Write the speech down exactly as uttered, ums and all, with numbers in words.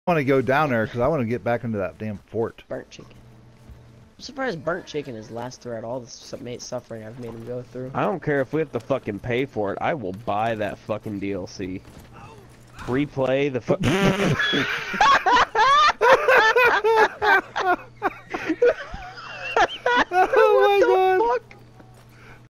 I want to go down there because I want to get back into that damn fort. Burnt chicken. I'm surprised burnt chicken is last throughout all the suffering I've made him go through. I don't care if we have to fucking pay for it. I will buy that fucking D L C. Replay the fu-